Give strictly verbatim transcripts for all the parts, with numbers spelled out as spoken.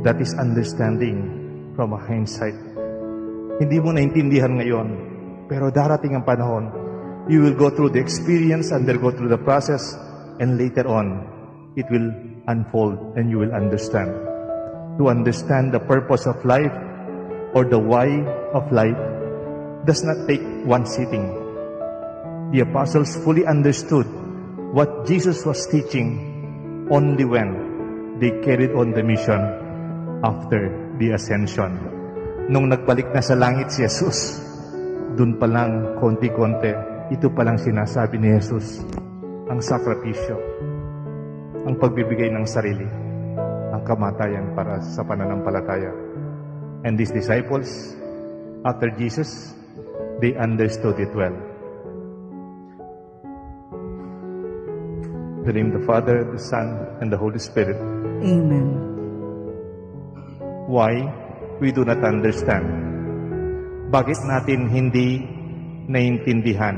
That is understanding from a hindsight. Hindi mo naintindihan ngayon, pero darating ang panahon, you will go through the experience, undergo through the process, and later on, it will unfold and you will understand. To understand the purpose of life or the why of life does not take one sitting. The apostles fully understood what Jesus was teaching only when they carried on the mission after the ascension. Nung nagbalik na sa langit si Jesus, dun pa lang konti-konti, ito pa lang sinasabi ni Jesus, ang sakripisyo, ang pagbibigay ng sarili, ang kamatayan para sa pananampalataya. And these disciples, after Jesus, they understood it well. In the name of the Father, the Son, and the Holy Spirit. Amen. Why we do not understand? Bakit natin hindi naiintindihan?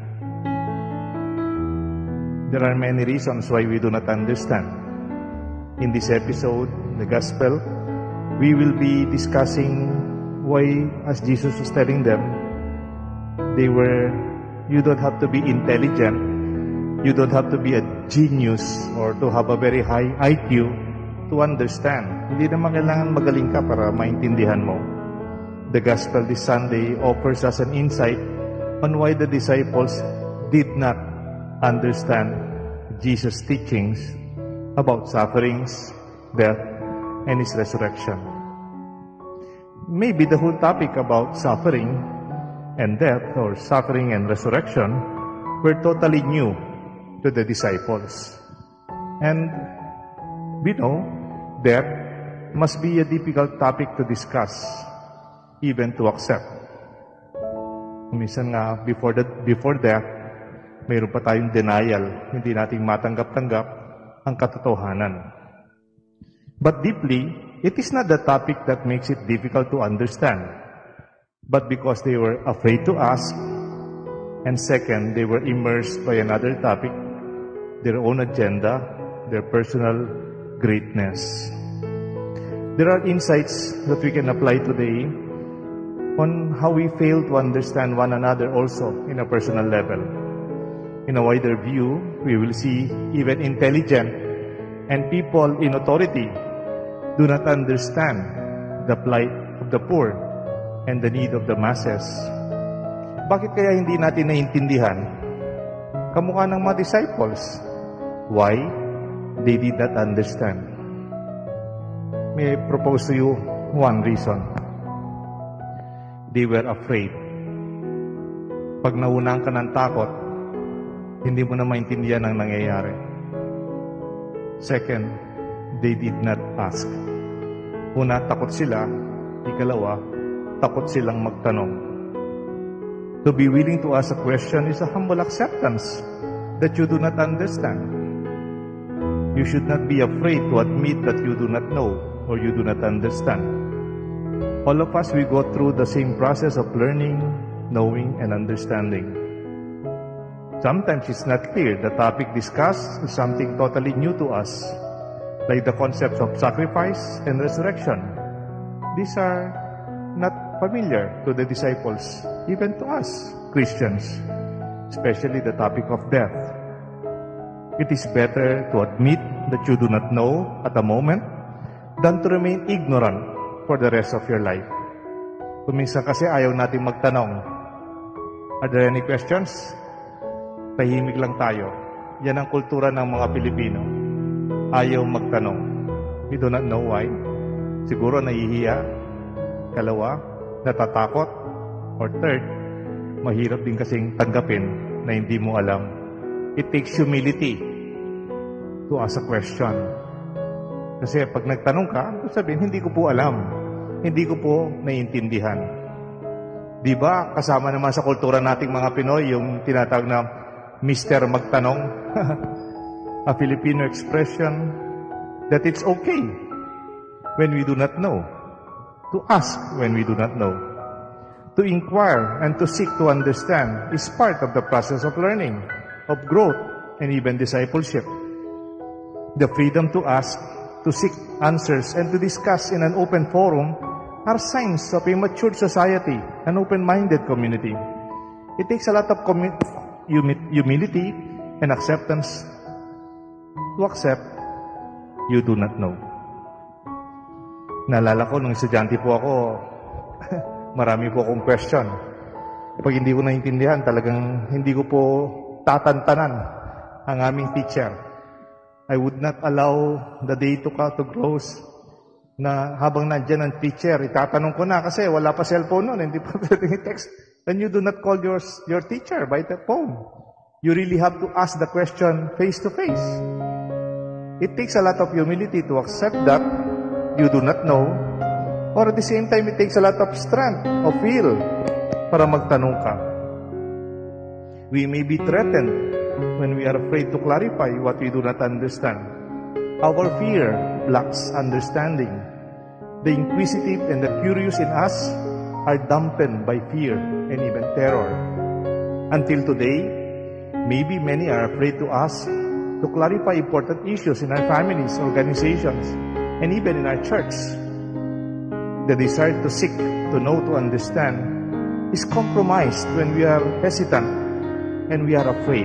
There are many reasons why we do not understand. In this episode, the Gospel, we will be discussing why, as Jesus was telling them, they were, you don't have to be intelligent, you don't have to be a genius or to have a very high I Q to understand. Hindi naman kailangan magaling ka para maintindihan mo. The Gospel this Sunday offers us an insight on why the disciples did not understand Jesus' teachings about sufferings, death, and His resurrection. Maybe the whole topic about suffering and death, or suffering and resurrection, were totally new to the disciples. And we know death must be a difficult topic to discuss, even to accept. Minsan nga, before, the, before death, mayroon pa tayong denial, hindi nating matanggap-tanggap ang katotohanan. But deeply, it is not the topic that makes it difficult to understand, but because they were afraid to ask, and second, they were immersed by another topic, their own agenda, their personal greatness. There are insights that we can apply today on how we fail to understand one another also in a personal level. In a wider view, we will see even intelligent and people in authority do not understand the plight of the poor and the need of the masses. Bakit kaya hindi natin naiintindihan? Kamukha ng mga disciples. Why? They did not understand. May I propose to you one reason. They were afraid. Pag naunang ka ng takot, hindi mo na maintindihan ang nangyayari. Second, they did not ask. Una, takot sila. Ikalawa, takot silang magtanong. To be willing to ask a question is a humble acceptance that you do not understand. You should not be afraid to admit that you do not know or you do not understand. All of us, we go through the same process of learning, knowing, and understanding. Sometimes it's not clear. The topic discussed is something totally new to us, like the concepts of sacrifice and resurrection. These are not familiar to the disciples, even to us, Christians, especially the topic of death. It is better to admit that you do not know at the moment than to remain ignorant for the rest of your life. Kuminsan kasi ayaw natin magtanong. Are there any questions? Tahimik lang tayo. Yan ang kultura ng mga Pilipino. Ayaw magtanong. We do not know why. Siguro nahihiya. Kalawa, natatakot. Or third, mahirap din kasing tanggapin na hindi mo alam. It takes humility to ask a question. Kasi pag nagtanong ka, sabihin, hindi ko po alam. Hindi ko po naiintindihan. Di ba, kasama naman sa kultura nating mga Pinoy, yung tinatawag na Mister Magtanong. A Filipino expression that it's okay when we do not know. To ask when we do not know. To inquire and to seek to understand is part of the process of learning, of growth, and even discipleship. The freedom to ask to seek answers and to discuss in an open forum are signs of a mature society, an open-minded community. It takes a lot of commu- humi- humility and acceptance to accept you do not know. Naalala ko, nung estudyante po ako, marami po akong question. Pag hindi ko naintindihan, talagang hindi ko po tatantanan ang aming teacher. I would not allow the day to come to close na habang nandyan ang teacher, itatanong ko na kasi wala pa cellphone noon, hindi pa pwedeng i-text. And you do not call your, your teacher by the phone. You really have to ask the question face to face. It takes a lot of humility to accept that you do not know, or at the same time, it takes a lot of strength of will para magtanong ka. We may be threatened when we are afraid to clarify what we do not understand. Our fear lacks understanding. The inquisitive and the curious in us are dampened by fear and even terror. Until today, maybe many are afraid to ask, to clarify important issues in our families, organizations, and even in our church. The desire to seek, to know, to understand is compromised when we are hesitant and we are afraid.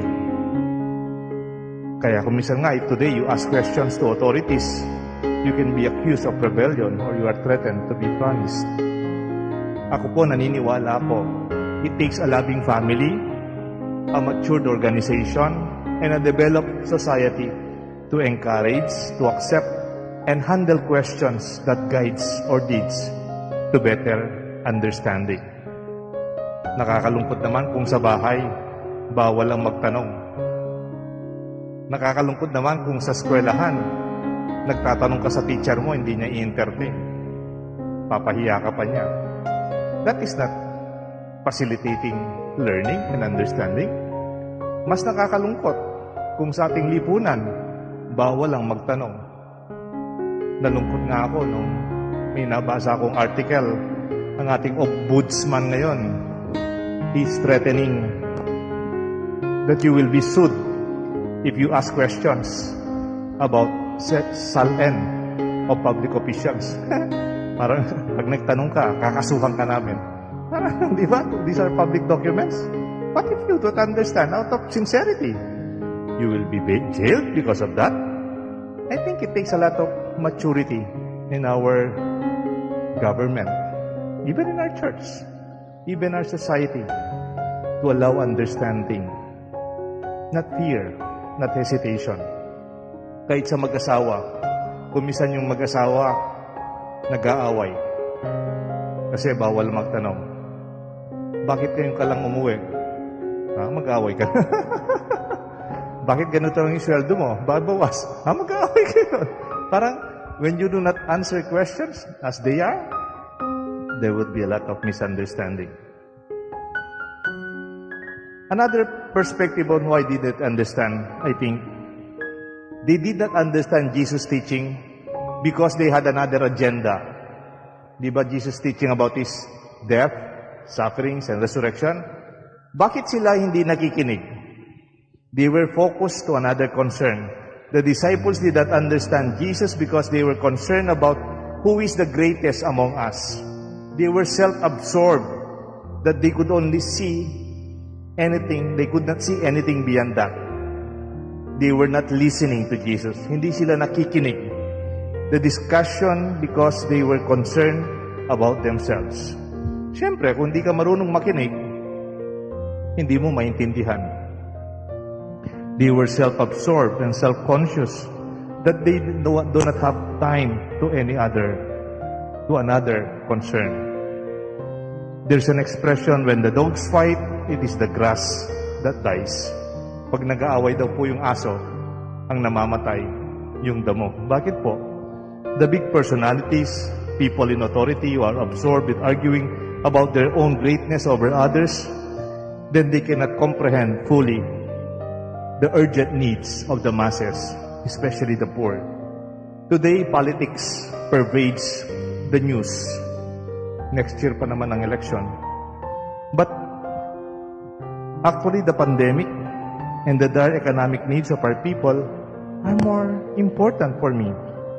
Kaya kung minsan nga, if today you ask questions to authorities, you can be accused of rebellion or you are threatened to be punished. Ako po, naniniwala po, it takes a loving family, a matured organization, and a developed society to encourage, to accept, and handle questions that guides or leads to better understanding. Nakakalungkot naman kung sa bahay, bawal ang magtanong. Nakakalungkot naman kung sa eskwelahan, nagtatanong ka sa teacher mo, hindi niya i-entertain. Papahiya ka pa niya. That is not facilitating learning and understanding. Mas nakakalungkot kung sa ating lipunan, bawal ang magtanong. Nalungkot nga ako nung may nabasa akong article, ang ating ombudsman ngayon, he's threatening that you will be sued if you ask questions about S A L N of public officials. Parang pag nagtanong ka, kakasuhan ka namin. Parang, di ba? These are public documents. What if you don't understand out of sincerity? You will be jailed because of that. I think it takes a lot of maturity in our government, even in our church, even our society, to allow understanding, not fear, not hesitation. Kahit sa mag-asawa, kumisan yung mag-asawa, nag-aaway. Kasi bawal magtanong. Bakit kayong ka lang umuwi? Ha, mag-aaway ka. Bakit ganito ang sweldo mo? Babawas. Ha, mag-aaway kayo. Parang, when you do not answer questions as they are, there would be a lot of misunderstanding. Another perspective on why they didn't understand, I think, they did not understand Jesus' teaching because they had another agenda. Di ba Jesus teaching about His death, sufferings, and resurrection? Bakit sila hindi nakikinig? They were focused to another concern. The disciples did not understand Jesus because they were concerned about who is the greatest among us. They were self-absorbed that they could only see anything, they could not see anything beyond that. They were not listening to Jesus. Hindi sila nakikinig. The discussion because they were concerned about themselves. Siyempre, kung hindi ka marunong makinig, hindi mo maintindihan. They were self-absorbed and self-conscious that they do not have time to any other, to another concern. There's an expression, when the dogs fight, it is the grass that dies. Pag nag-aaway daw po yung aso, ang namamatay yung damo. Bakit po? The big personalities, people in authority who are absorbed with arguing about their own greatness over others, then they cannot comprehend fully the urgent needs of the masses, especially the poor. Today, politics pervades the news. Next year pa naman ang election. But actually, the pandemic and the dire economic needs of our people are more important for me.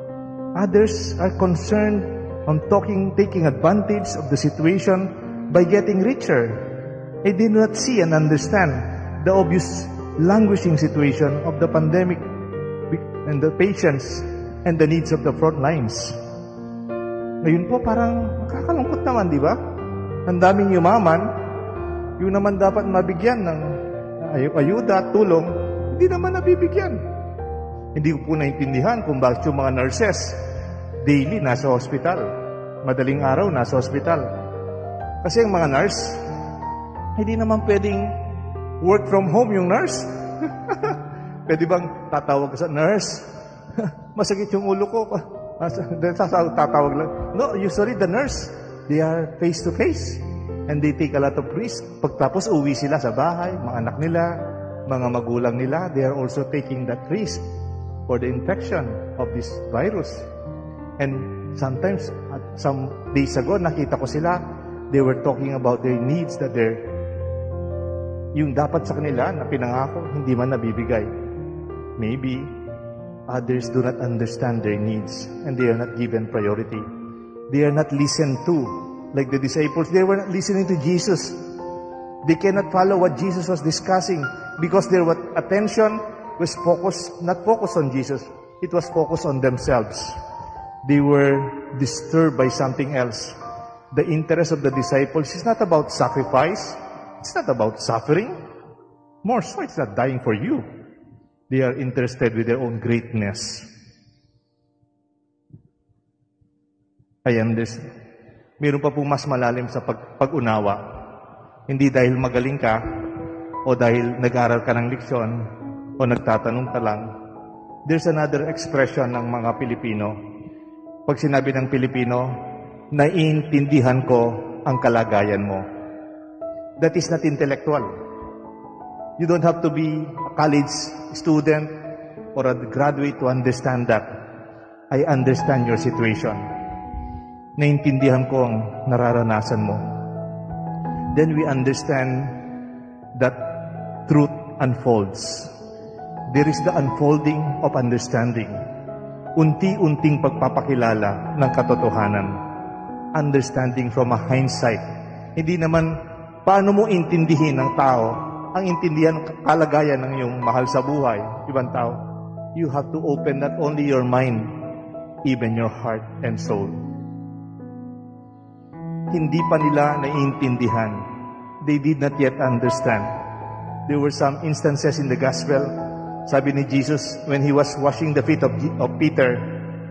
Others are concerned on talking, taking advantage of the situation by getting richer. They did not see and understand the obvious languishing situation of the pandemic and the patients and the needs of the front lines. Ngayon po, parang nakakalungkot naman, di ba? Ang daming yumaman, yung naman dapat mabigyan ng ay- ayuda at tulong, hindi naman nabibigyan. Hindi ko po naintindihan kung bakit yung mga nurses daily nasa hospital, madaling araw nasa hospital. Kasi ang mga nurse, hindi naman pwedeng work from home yung nurse. Pwede bang tatawag ka sa nurse? Masakit yung ulo ko. Tatawag lang. No, usually the nurse, they are face to face. And they take a lot of risk. Pagtapos uwi sila sa bahay, mga anak nila, mga magulang nila, they are also taking that risk for the infection of this virus. And sometimes, at some days ago, nakita ko sila, they were talking about their needs that they're, yung dapat sa kanila na pinangako, hindi man nabibigay. Maybe, others do not understand their needs and they are not given priority. They are not listened to. Like the disciples, they were not listening to Jesus. They cannot follow what Jesus was discussing because their attention was focused, not focused on Jesus. It was focused on themselves. They were disturbed by something else. The interest of the disciples is not about sacrifice. It's not about suffering. More so, it's not dying for you. They are interested with their own greatness. I understand. Meron pa pong mas malalim sa pag- pag-unawa. Hindi dahil magaling ka o dahil nag-aral ka ng leksyon o nagtatanong ka lang. There's another expression ng mga Pilipino. Pag sinabi ng Pilipino, naiintindihan ko ang kalagayan mo. That is not intellectual. You don't have to be a college student or a graduate to understand that. I understand your situation. Naintindihan ko ang nararanasan mo. Then we understand that truth unfolds. There is the unfolding of understanding. Unti-unting pagpapakilala ng katotohanan. Understanding from a hindsight. Hindi naman paano mo intindihin ng tao ang intindihan ng kalagayan ng iyong mahal sa buhay, ibang tao. You have to open not only your mind, even your heart and soul. Hindi pa nila naiintindihan. They did not yet understand. There were some instances in the gospel, sabi ni Jesus, when he was washing the feet of, of Peter,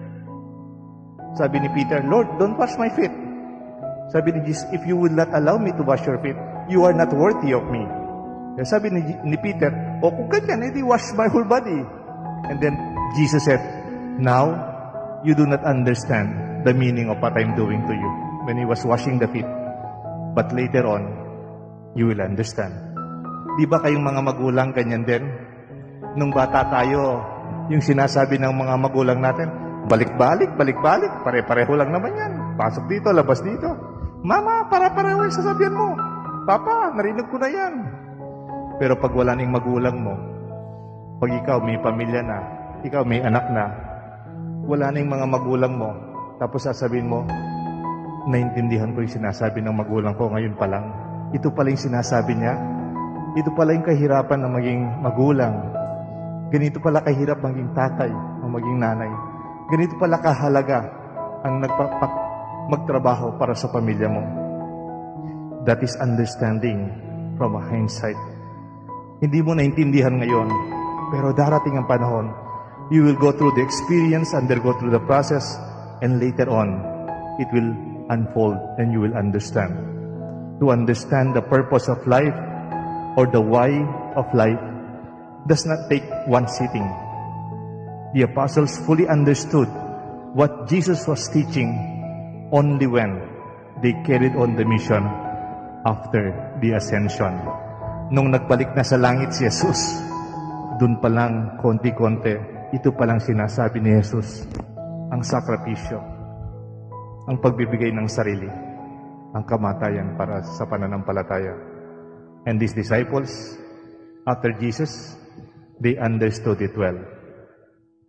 sabi ni Peter, Lord, don't wash my feet. Sabi ni Jesus, if you will not allow me to wash your feet, you are not worthy of me. Kaya sabi ni, ni Peter, o kung ganyan, edi wash my whole body. And then Jesus said, now, you do not understand the meaning of what I'm doing to you. When he was washing the feet. But later on, you will understand. Di ba kayong mga magulang ganyan din? Nung bata tayo, yung sinasabi ng mga magulang natin, balik-balik, balik-balik, pare-pareho lang naman yan. Pasok dito, labas dito. Mama, para-pareho yung sasabihan mo. Papa, narinig ko na yan. Pero pag wala ning magulang mo, pag ikaw may pamilya na, ikaw may anak na, wala ning mga magulang mo, tapos sasabihin mo, naintindihan ko yung sinasabi ng magulang ko ngayon pa lang. Ito pala yung sinasabi niya. Ito pala yung kahirapan ng maging magulang. Ganito pala kahirap maging tatay o maging nanay. Ganito pala kahalaga ang nagpapak magtrabaho para sa pamilya mo. That is understanding from a hindsight. Hindi mo naintindihan ngayon, pero darating ang panahon, you will go through the experience, undergo through the process, and later on, it will unfold and you will understand. To understand the purpose of life or the why of life does not take one sitting. The apostles fully understood what Jesus was teaching only when they carried on the mission after the ascension. Nung nagbalik na sa langit si Jesus, dun pa lang konti-konti, ito pa lang sinasabi ni Jesus, ang sakripisyo, ang pagbibigay ng sarili, ang kamatayan para sa pananampalataya. And these disciples, after Jesus, they understood it well.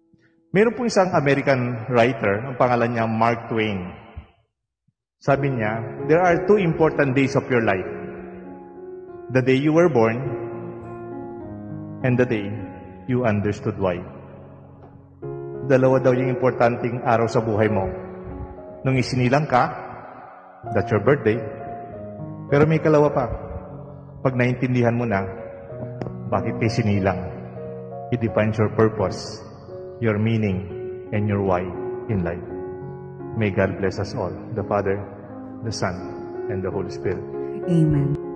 Meron po isang American writer, ang pangalan niya Mark Twain. Sabi niya, there are two important days of your life. The day you were born and the day you understood why. Dalawa daw yung importanteng araw sa buhay mo. Nung isinilang ka, that's your birthday. Pero may kalawa pa. Pag naintindihan mo na, bakit kayo sinilang? It defines your purpose, your meaning, and your why in life. May God bless us all, the Father, the Son, and the Holy Spirit. Amen.